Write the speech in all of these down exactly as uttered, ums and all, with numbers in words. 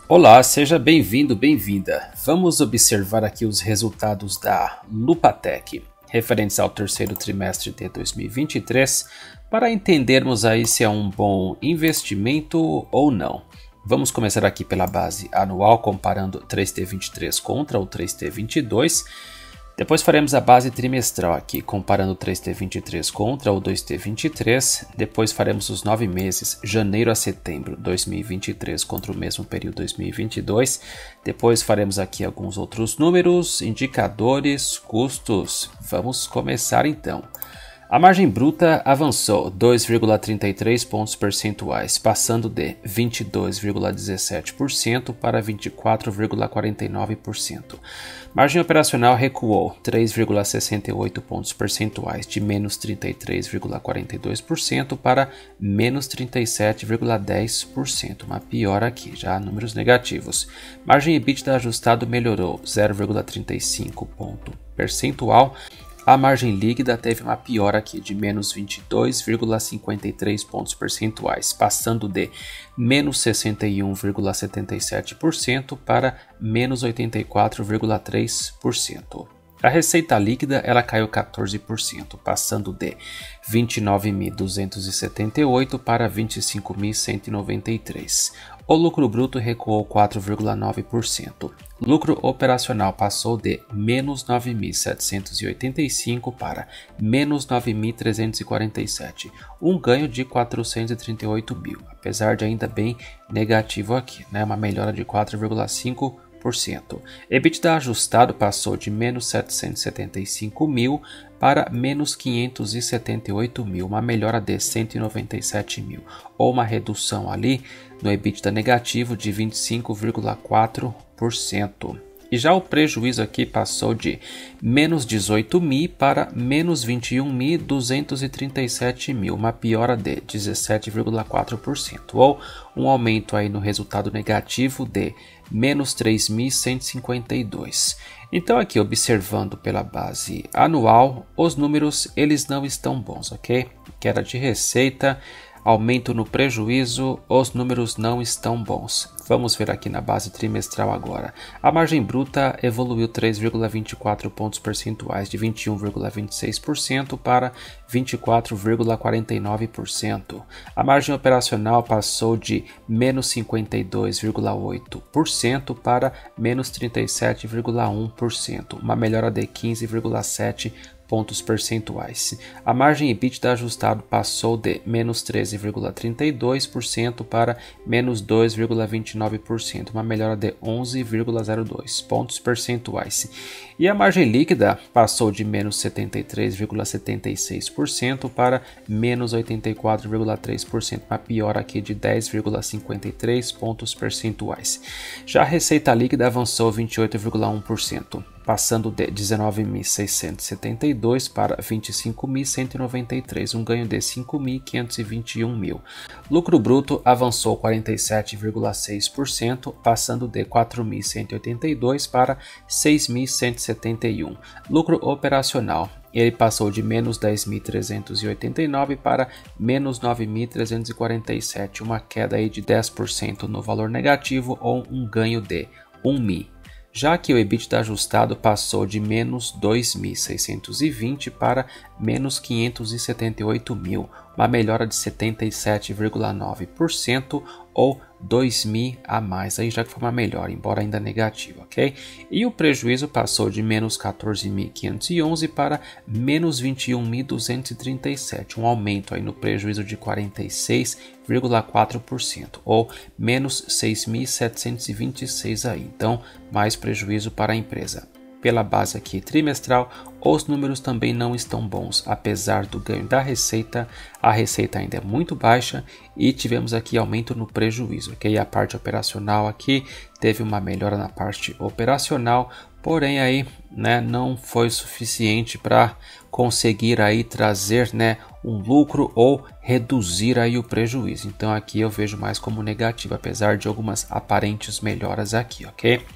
Olá, seja bem-vindo, bem-vinda. Vamos observar aqui os resultados da Lupatec, referentes ao terceiro trimestre de dois mil e vinte e três, para entendermos aí se é um bom investimento ou não. Vamos começar aqui pela base anual, comparando o três T vinte e três contra o três T vinte e dois. Depois faremos a base trimestral aqui, comparando o três T vinte e três contra o dois T vinte e três. Depois faremos os nove meses, janeiro a setembro de dois mil e vinte e três contra o mesmo período dois mil e vinte e dois. Depois faremos aqui alguns outros números, indicadores, custos. Vamos começar então. A margem bruta avançou dois vírgula trinta e três pontos percentuais, passando de vinte e dois vírgula dezessete por cento para vinte e quatro vírgula quarenta e nove por cento. Margem operacional recuou três vírgula sessenta e oito pontos percentuais, de menos trinta e três vírgula quarenta e dois por cento para menos trinta e sete vírgula dez por cento. Uma piora aqui, já números negativos. Margem EBITDA ajustado melhorou zero vírgula trinta e cinco ponto percentual. A margem líquida teve uma piora aqui de menos vinte e dois vírgula cinquenta e três pontos percentuais, passando de menos sessenta e um vírgula setenta e sete por cento para menos oitenta e quatro vírgula três por cento. A receita líquida ela caiu quatorze por cento, passando de vinte e nove mil duzentos e setenta e oito para vinte e cinco mil cento e noventa e três. O lucro bruto recuou quatro vírgula nove por cento. Lucro operacional passou de menos nove mil setecentos e oitenta e cinco para menos nove mil trezentos e quarenta e sete, um ganho de quatrocentos e trinta e oito mil, apesar de ainda bem negativo aqui, né? Uma melhora de quatro vírgula cinco por cento. EBITDA ajustado passou de menos setecentos e setenta e cinco mil para menos quinhentos e setenta e oito mil, uma melhora de cento e noventa e sete mil, ou uma redução ali no EBITDA negativo de vinte e cinco vírgula quatro por cento. E já o prejuízo aqui passou de menos dezoito mil para menos vinte e um mil duzentos e trinta e sete mil, uma piora de dezessete vírgula quatro por cento, ou um aumento aí no resultado negativo de menos três mil cento e cinquenta e dois. Então aqui observando pela base anual, os números eles não estão bons, ok? Queda de receita, aumento no prejuízo, os números não estão bons. Vamos ver aqui na base trimestral agora. A margem bruta evoluiu três vírgula vinte e quatro pontos percentuais, de vinte e um vírgula vinte e seis por cento para vinte e quatro vírgula quarenta e nove por cento. A margem operacional passou de menos cinquenta e dois vírgula oito por cento para menos trinta e sete vírgula um por cento, uma melhora de quinze vírgula sete por cento. Pontos percentuais. A margem EBITDA ajustado passou de menos treze vírgula trinta e dois por cento para menos dois vírgula vinte e nove por cento, uma melhora de onze vírgula zero dois pontos percentuais. E a margem líquida passou de menos setenta e três vírgula setenta e seis por cento para menos oitenta e quatro vírgula três por cento, uma piora aqui de dez vírgula cinquenta e três pontos percentuais. Já a receita líquida avançou vinte e oito vírgula um por cento. Passando de dezenove mil seiscentos e setenta e dois para vinte e cinco mil cento e noventa e três, um ganho de cinco mil quinhentos e vinte e um mil. Lucro bruto avançou quarenta e sete vírgula seis por cento, passando de quatro mil cento e oitenta e dois para seis mil cento e setenta e um. Lucro operacional ele passou de menos dez mil trezentos e oitenta e nove para menos nove mil trezentos e quarenta e sete, uma queda aí de dez por cento no valor negativo ou um ganho de um mil. Já que o EBITDA ajustado passou de menos dois mil seiscentos e vinte para menos quinhentos e setenta e oito mil, uma melhora de setenta e sete vírgula nove por cento ou dois mil a mais, aí já que foi uma melhora, embora ainda negativa, ok? E o prejuízo passou de menos quatorze mil quinhentos e onze para menos vinte e um mil duzentos e trinta e sete, um aumento aí no prejuízo de quarenta e seis vírgula quatro por cento ou menos seis mil setecentos e vinte e seis aí, então mais prejuízo para a empresa. Pela base aqui trimestral, os números também não estão bons, apesar do ganho da receita, a receita ainda é muito baixa e tivemos aqui aumento no prejuízo, ok? A parte operacional aqui teve uma melhora na parte operacional, porém aí, né, não foi suficiente para conseguir aí trazer, né, um lucro ou reduzir aí o prejuízo. Então aqui eu vejo mais como negativo, apesar de algumas aparentes melhoras aqui, ok?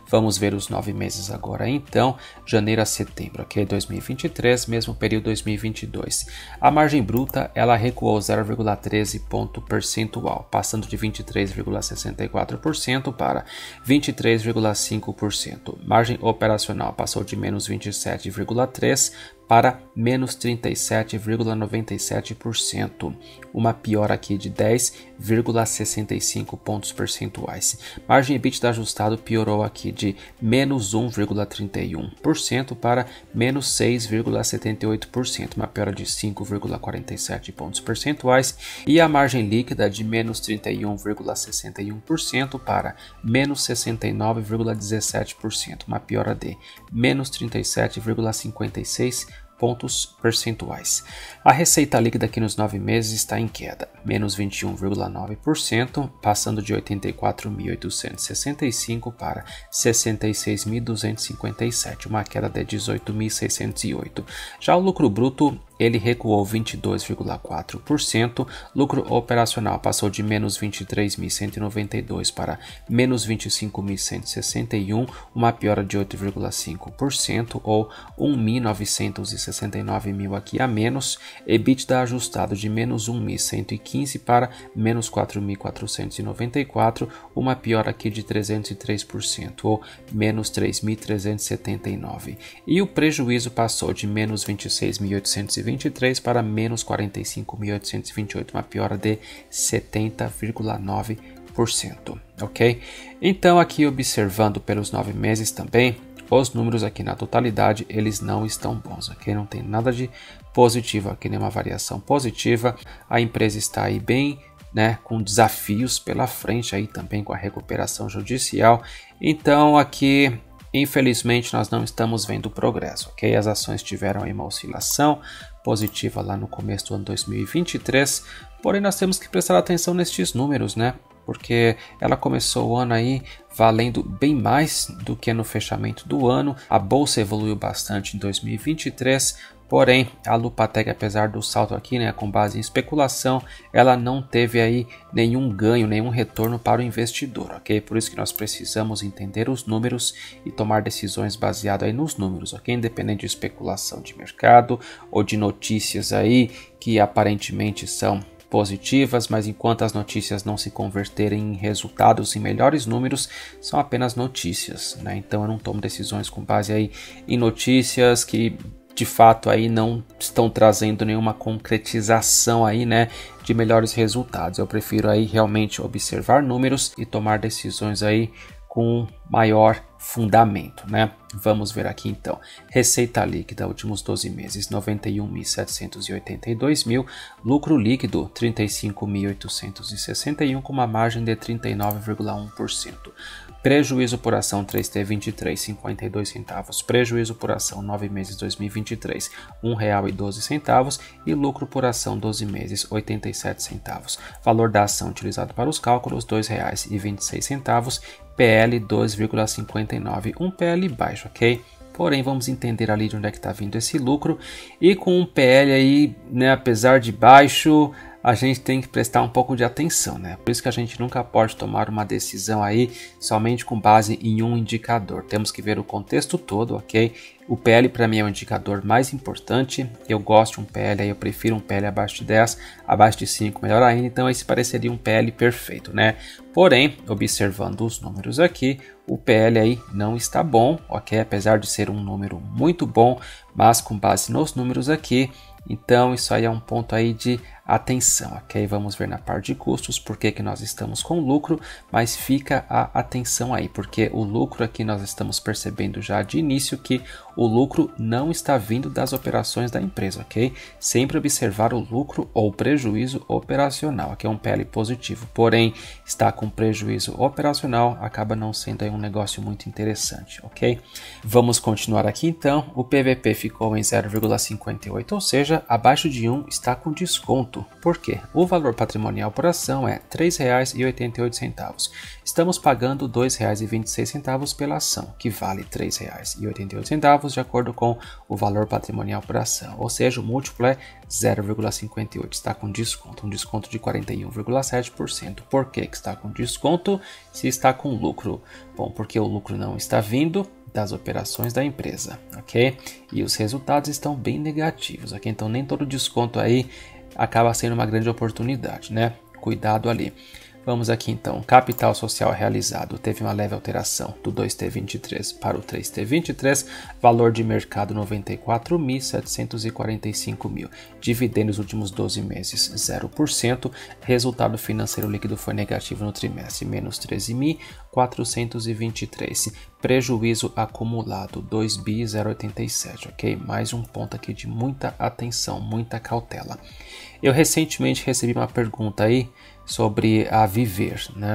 Vamos ver os nove meses agora então, janeiro a setembro, ok? dois mil e vinte e três, mesmo período dois mil e vinte e dois. A margem bruta, ela recuou zero vírgula treze ponto percentual, passando de vinte e três vírgula sessenta e quatro por cento para vinte e três vírgula cinco por cento. Margem operacional passou de menos vinte e sete vírgula três por cento para menos trinta e sete vírgula noventa e sete por cento, uma piora aqui de dez vírgula sessenta e cinco pontos percentuais. Margem EBITDA ajustado piorou aqui de menos um vírgula trinta e um por cento para menos seis vírgula setenta e oito por cento, uma piora de cinco vírgula quarenta e sete pontos percentuais, e a margem líquida de menos trinta e um vírgula sessenta e um por cento para menos sessenta e nove vírgula dezessete por cento, uma piora de menos trinta e sete vírgula cinquenta e seis pontos percentuais. A receita líquida aqui nos nove meses está em queda, menos vinte e um vírgula nove por cento, passando de oitenta e quatro mil oitocentos e sessenta e cinco para sessenta e seis mil duzentos e cinquenta e sete, uma queda de dezoito mil seiscentos e oito. Já o lucro bruto, ele recuou vinte e dois vírgula quatro por cento, lucro operacional passou de menos vinte e três mil cento e noventa e dois para menos vinte e cinco mil cento e sessenta e um, uma piora de oito vírgula cinco por cento ou um milhão novecentos e sessenta e nove mil aqui a menos. EBITDA ajustado de menos um mil cento e quinze para menos quatro mil quatrocentos e noventa e quatro, uma piora aqui de trezentos e três por cento ou menos três mil trezentos e setenta e nove. E o prejuízo passou de menos vinte e seis mil oitocentos e vinte e três para menos quarenta e cinco mil oitocentos e vinte e oito, uma piora de setenta vírgula nove por cento, ok? Então aqui observando pelos nove meses também, os números aqui na totalidade, eles não estão bons, ok? Não tem nada de positivo aqui, nenhuma variação positiva. A empresa está aí bem, né, com desafios pela frente aí também com a recuperação judicial. Então aqui, infelizmente, nós não estamos vendo progresso, ok? As ações tiveram aí uma oscilação positiva lá no começo do ano dois mil e vinte e três, porém nós temos que prestar atenção nestes números, né? Porque ela começou o ano aí valendo bem mais do que no fechamento do ano. A bolsa evoluiu bastante em dois mil e vinte e três, porém a Lupatec, apesar do salto aqui, né, com base em especulação, ela não teve aí nenhum ganho, nenhum retorno para o investidor, ok? Por isso que nós precisamos entender os números e tomar decisões baseadas aí nos números, ok? Independente de especulação de mercado ou de notícias aí que aparentemente são positivas, mas enquanto as notícias não se converterem em resultados, em melhores números, são apenas notícias, né? Então eu não tomo decisões com base aí em notícias que de fato aí não estão trazendo nenhuma concretização aí, né, de melhores resultados. Eu prefiro aí realmente observar números e tomar decisões aí com maior fundamento, né? Vamos ver aqui então. Receita líquida últimos doze meses, noventa e um mil setecentos e oitenta e dois mil, lucro líquido trinta e cinco mil oitocentos e sessenta e um com uma margem de trinta e nove vírgula um por cento. Prejuízo por ação três T vinte e três, cinquenta e dois centavos. Prejuízo por ação nove meses dois mil e vinte e três, um real e doze centavos e lucro por ação doze meses, oitenta e sete centavos. Valor da ação utilizado para os cálculos dois reais e vinte e seis centavos. P L dois vírgula cinquenta e nove, um P L baixo, ok? Porém, vamos entender ali de onde é que está vindo esse lucro. E com um P L aí, né, apesar de baixo, a gente tem que prestar um pouco de atenção, né? Por isso que a gente nunca pode tomar uma decisão aí somente com base em um indicador. Temos que ver o contexto todo, ok? O P L para mim é o indicador mais importante. Eu gosto de um P L, aí eu prefiro um P L abaixo de dez, abaixo de cinco, melhor ainda. Então esse pareceria um P L perfeito, né? Porém, observando os números aqui, o P L aí não está bom, ok? Apesar de ser um número muito bom, mas com base nos números aqui, então isso aí é um ponto aí de atenção, ok? Vamos ver na parte de custos por que que nós estamos com lucro, mas fica a atenção aí, porque o lucro aqui nós estamos percebendo já de início que o lucro não está vindo das operações da empresa, ok? Sempre observar o lucro ou prejuízo operacional, que é um P L positivo, porém está com prejuízo operacional, acaba não sendo aí um negócio muito interessante, ok? Vamos continuar aqui então. O P V P ficou em zero vírgula cinquenta e oito, ou seja, abaixo de um está com desconto. desconto. Por quê? O valor patrimonial por ação é três reais e oitenta e oito centavos. Estamos pagando dois reais e vinte e seis centavos pela ação, que vale três reais e oitenta e oito centavos de acordo com o valor patrimonial por ação. Ou seja, o múltiplo é zero vírgula cinquenta e oito, está com desconto, um desconto de quarenta e um vírgula sete por cento. Por que que está com desconto se está com lucro? Bom, porque o lucro não está vindo das operações da empresa, ok? E os resultados estão bem negativos, ok? Então nem todo desconto aí acaba sendo uma grande oportunidade, né? Cuidado ali. Vamos aqui então, capital social realizado, teve uma leve alteração do dois T vinte e três para o três T vinte e três, valor de mercado noventa e quatro mil setecentos e quarenta e cinco mil, dividendos nos últimos doze meses zero por cento, resultado financeiro líquido foi negativo no trimestre, menos treze mil quatrocentos e vinte e três, prejuízo acumulado dois bi zero vírgula oitenta e sete, ok? Mais um ponto aqui de muita atenção, muita cautela. Eu recentemente recebi uma pergunta aí sobre a Viver, né?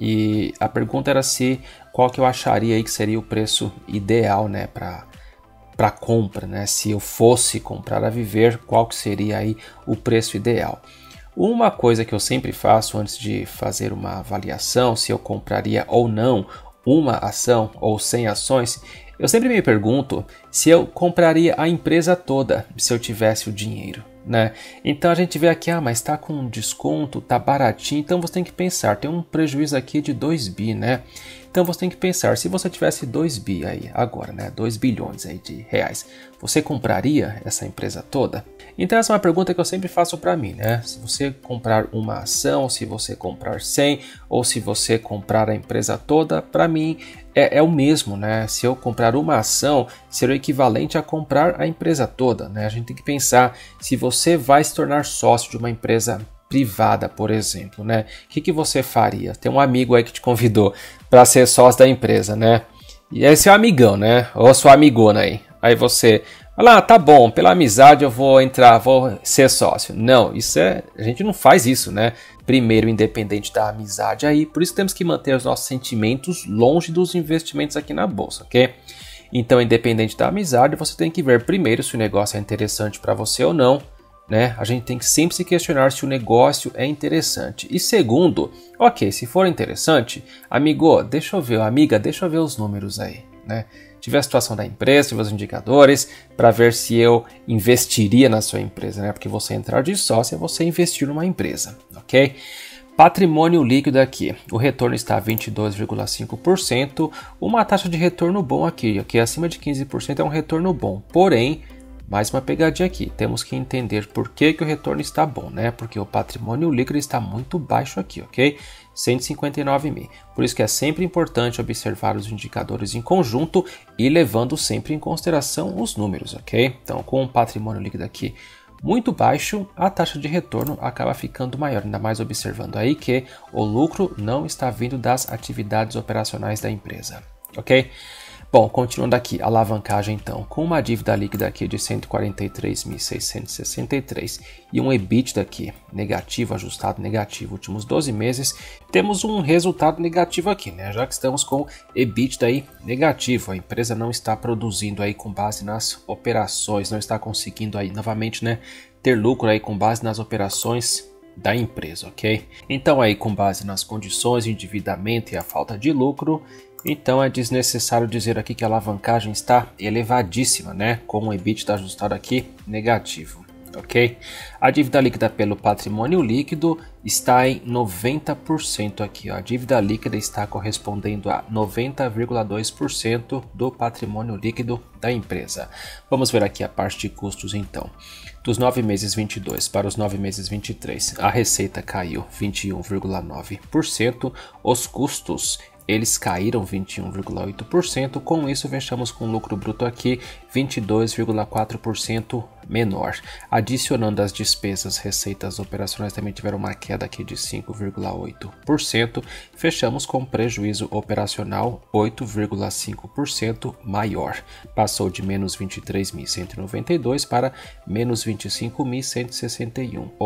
E a pergunta era se qual que eu acharia aí que seria o preço ideal, né, para para compra, né? Se eu fosse comprar a Viver, qual que seria aí o preço ideal? Uma coisa que eu sempre faço antes de fazer uma avaliação se eu compraria ou não uma ação ou cem ações, eu sempre me pergunto se eu compraria a empresa toda se eu tivesse o dinheiro, né? Então a gente vê aqui, ah, mas tá com desconto, tá baratinho, então você tem que pensar, tem um prejuízo aqui de dois bi, né? Então você tem que pensar, se você tivesse dois bi aí agora, né, dois bilhões aí de reais, você compraria essa empresa toda? Então essa é uma pergunta que eu sempre faço para mim, né? Se você comprar uma ação, se você comprar cem ou se você comprar a empresa toda, para mim é, é o mesmo, né? Se eu comprar uma ação, seria o equivalente a comprar a empresa toda, né? A gente tem que pensar se você vai se tornar sócio de uma empresa privada, por exemplo, né? O que, que você faria? Tem um amigo aí que te convidou para ser sócio da empresa, né? E é seu amigão, né? Ou sua amigona aí. Aí você fala, ah, tá bom, pela amizade eu vou entrar, vou ser sócio. Não, isso é, a gente não faz isso, né? Primeiro, independente da amizade aí, por isso temos que manter os nossos sentimentos longe dos investimentos aqui na bolsa, ok? Então, independente da amizade, você tem que ver primeiro se o negócio é interessante para você ou não, né? A gente tem que sempre se questionar se o negócio é interessante. E segundo, ok, se for interessante, amigo, deixa eu ver, amiga, deixa eu ver os números aí, né? Tive a situação da empresa, tive os indicadores para ver se eu investiria na sua empresa, né? Porque você entrar de sócio é você investir numa empresa, ok? Patrimônio líquido aqui, o retorno está a vinte e dois vírgula cinco por cento, uma taxa de retorno bom aqui, ok? Acima de quinze por cento é um retorno bom, porém, mais uma pegadinha aqui, temos que entender por que, que o retorno está bom, né? Porque o patrimônio líquido está muito baixo aqui, ok? cento e cinquenta e nove mil. Por isso que é sempre importante observar os indicadores em conjunto e levando sempre em consideração os números, ok? Então, com o patrimônio líquido aqui muito baixo, a taxa de retorno acaba ficando maior, ainda mais observando aí que o lucro não está vindo das atividades operacionais da empresa, ok? Bom, continuando aqui, alavancagem então, com uma dívida líquida aqui de cento e quarenta e três mil seiscentos e sessenta e três e um EBITDA aqui negativo, ajustado negativo, últimos doze meses, temos um resultado negativo aqui, né? Já que estamos com EBITDA aí negativo, a empresa não está produzindo aí com base nas operações, não está conseguindo aí novamente, né, ter lucro aí com base nas operações da empresa, ok? Então aí com base nas condições de endividamento e a falta de lucro, então é desnecessário dizer aqui que a alavancagem está elevadíssima, né? Com o EBITDA ajustado aqui negativo, ok? A dívida líquida pelo patrimônio líquido está em noventa por cento aqui, ó. A dívida líquida está correspondendo a noventa vírgula dois por cento do patrimônio líquido da empresa. Vamos ver aqui a parte de custos então. Dos nove meses vinte e dois para os nove meses vinte e três, a receita caiu vinte e um vírgula nove por cento, os custos eles caíram vinte e um vírgula oito por cento, com isso fechamos com lucro bruto aqui vinte e dois vírgula quatro por cento menor. Adicionando as despesas, receitas operacionais também tiveram uma queda aqui de cinco vírgula oito por cento, fechamos com prejuízo operacional oito vírgula cinco por cento maior. Passou de menos vinte e três mil cento e noventa e dois para menos vinte e cinco mil cento e sessenta e um, ou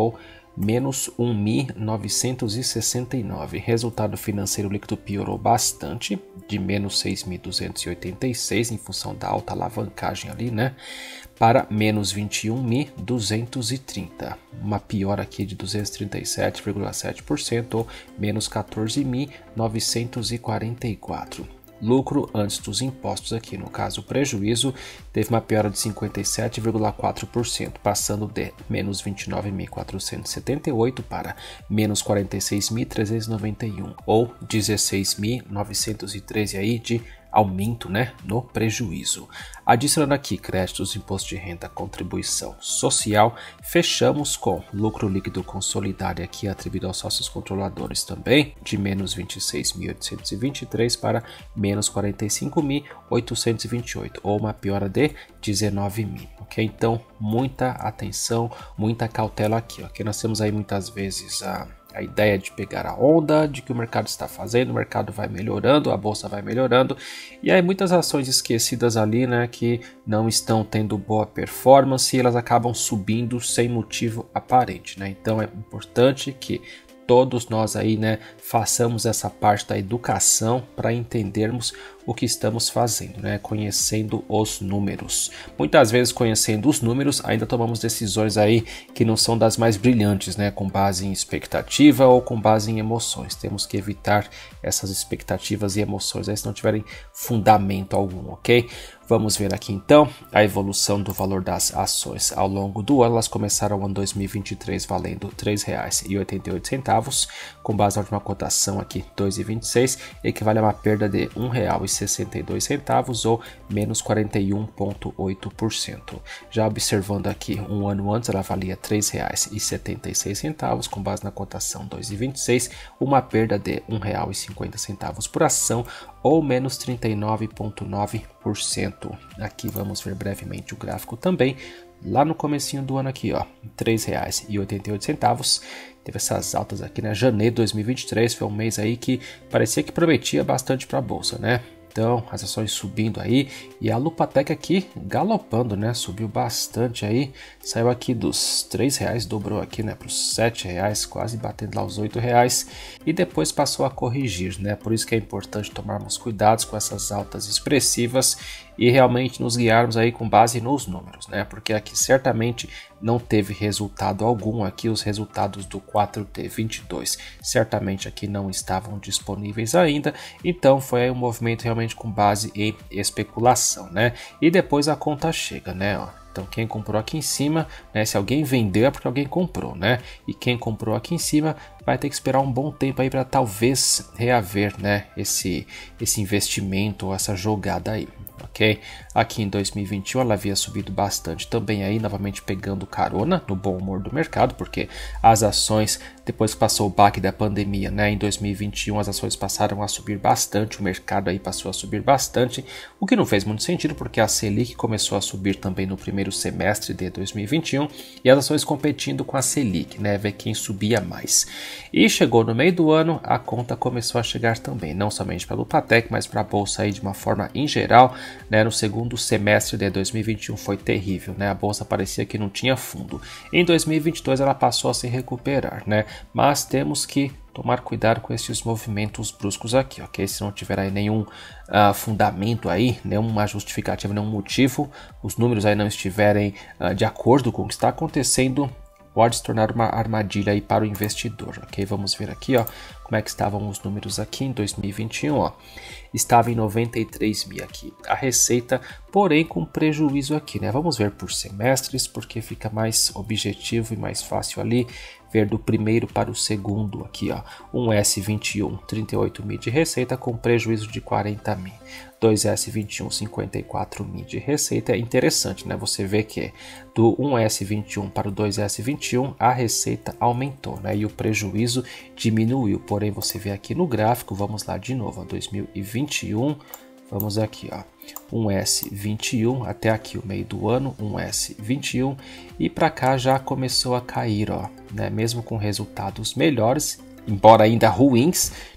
menos um mil novecentos e sessenta e nove. Resultado financeiro líquido piorou bastante, de menos seis mil duzentos e oitenta e seis, em função da alta alavancagem ali, né? Para menos vinte e um mil duzentos e trinta, uma piora aqui de duzentos e trinta e sete vírgula sete por cento, ou menos quatorze mil novecentos e quarenta e quatro. Lucro antes dos impostos aqui, no caso o prejuízo, teve uma piora de cinquenta e sete vírgula quatro por cento, passando de menos vinte e nove mil quatrocentos e setenta e oito para menos quarenta e seis mil trezentos e noventa e um, ou dezesseis mil novecentos e treze aí de aumento, né, no prejuízo. Adicionando aqui créditos, imposto de renda, contribuição social, fechamos com lucro líquido consolidado aqui atribuído aos sócios controladores também, de menos vinte e seis mil oitocentos e vinte e três para menos quarenta e cinco mil oitocentos e vinte e oito, ou uma piora de dezenove mil, ok? Então, muita atenção, muita cautela aqui, ok? Nós temos aí muitas vezes a... a ideia de pegar a onda, de que o mercado está fazendo, o mercado vai melhorando, a bolsa vai melhorando, e aí muitas ações esquecidas ali, né, que não estão tendo boa performance, e elas acabam subindo sem motivo aparente, né? Então é importante que todos nós aí, né, façamos essa parte da educação para entendermos o que estamos fazendo, né, conhecendo os números. Muitas vezes, conhecendo os números, ainda tomamos decisões aí que não são das mais brilhantes, né, com base em expectativa ou com base em emoções. Temos que evitar essas expectativas e emoções aí, se não tiverem fundamento algum, ok? Vamos ver aqui então a evolução do valor das ações ao longo do ano. Elas começaram o ano dois mil e vinte e três valendo três reais e oitenta e oito centavos, com base na última cotação aqui dois reais e vinte e seis, equivale a uma perda de um real e sessenta e dois centavos, ou menos quarenta e um vírgula oito por cento. Já observando aqui um ano antes, ela valia três reais e setenta e seis centavos, com base na cotação dois reais e vinte e seis, uma perda de um real e cinquenta centavos por ação, ou menos trinta e nove vírgula nove por cento. Aqui vamos ver brevemente o gráfico também. Lá no comecinho do ano aqui, ó, três reais e oitenta e oito centavos. Teve essas altas aqui, né? Janeiro de dois mil e vinte e três foi um mês aí que parecia que prometia bastante para a bolsa, né? Então, as ações subindo aí, e a Lupatec aqui galopando, né? Subiu bastante aí, saiu aqui dos três reais, dobrou aqui, né, para os sete reais, quase batendo lá os oito reais, e depois passou a corrigir, né? Por isso que é importante tomarmos cuidados com essas altas expressivas e realmente nos guiarmos aí com base nos números, né? Porque aqui certamente não teve resultado algum, aqui os resultados do quatro T vinte e dois certamente aqui não estavam disponíveis ainda, então foi aí um movimento realmente com base em especulação, né? E depois a conta chega, né? Ó. Então quem comprou aqui em cima, né, se alguém vendeu é porque alguém comprou, né? E quem comprou aqui em cima vai ter que esperar um bom tempo aí para talvez reaver, né, esse, esse investimento ou essa jogada aí. Ok? Aqui em dois mil e vinte e um ela havia subido bastante também aí, novamente pegando carona no bom humor do mercado, porque as ações, depois que passou o baque da pandemia, né, em dois mil e vinte e um as ações passaram a subir bastante, o mercado aí passou a subir bastante, o que não fez muito sentido, porque a Selic começou a subir também no primeiro semestre de dois mil e vinte e um, e as ações competindo com a Selic, né, ver quem subia mais. E chegou no meio do ano, a conta começou a chegar também, não somente para a Lupatec, mas para a bolsa aí de uma forma em geral, né, no segundo semestre de dois mil e vinte e um foi terrível, né, a bolsa parecia que não tinha fundo. Em dois mil e vinte e dois ela passou a se recuperar, né, mas temos que tomar cuidado com esses movimentos bruscos aqui, ok? Se não tiver aí nenhum uh, fundamento aí, nenhuma justificativa, nenhum motivo, os números aí não estiverem uh, de acordo com o que está acontecendo, pode se tornar uma armadilha aí para o investidor, ok? Vamos ver aqui, ó, como é que estavam os números aqui em dois mil e vinte e um, ó. Estava em noventa e três mil aqui a receita, porém com prejuízo aqui, né? Vamos ver por semestres, porque fica mais objetivo e mais fácil ali ver do primeiro para o segundo aqui, ó. Um S vinte e um, trinta e oito mil de receita com prejuízo de quarenta mil. dois S vinte e um, cinquenta e quatro mil de receita. É interessante, né? Você vê que do um S vinte e um para o dois S vinte e um a receita aumentou, né? E o prejuízo diminuiu. Porém, você vê aqui no gráfico, vamos lá de novo, ó, dois mil e vinte e um, vamos aqui, ó, um S vinte e um até aqui o meio do ano, um S vinte e um, e para cá já começou a cair, ó, né? Mesmo com resultados melhores, embora ainda ruins,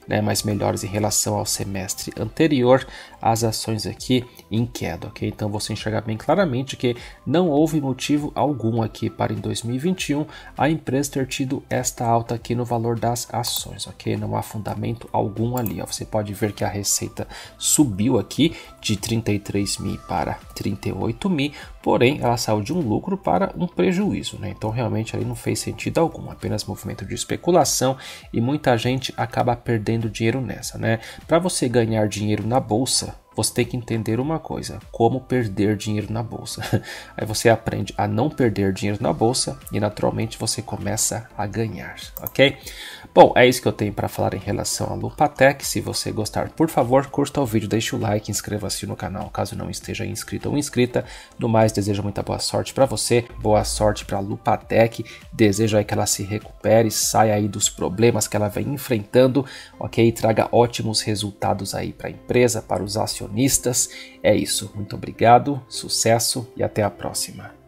né, mas melhores em relação ao semestre anterior, as ações aqui em queda, ok? Então você enxerga bem claramente que não houve motivo algum aqui para em dois mil e vinte e um a empresa ter tido esta alta aqui no valor das ações, ok? Não há fundamento algum ali, ó. Você pode ver que a receita subiu aqui de trinta e três mil para trinta e oito mil, porém ela saiu de um lucro para um prejuízo, né? Então realmente ali não fez sentido algum, apenas movimento de especulação e muita gente acaba perdendo dinheiro nessa, né? Para você ganhar dinheiro na bolsa, você tem que entender uma coisa: como perder dinheiro na bolsa. Aí você aprende a não perder dinheiro na bolsa e naturalmente você começa a ganhar, ok? Bom, é isso que eu tenho para falar em relação à Lupatec. Se você gostar, por favor, curta o vídeo, deixe o like, inscreva-se no canal caso não esteja inscrito ou inscrita. No mais, desejo muita boa sorte para você, boa sorte para a Lupatec. Desejo aí que ela se recupere, saia aí dos problemas que ela vem enfrentando, ok? Traga ótimos resultados aí para a empresa, para os acionistas. É isso, muito obrigado, sucesso e até a próxima.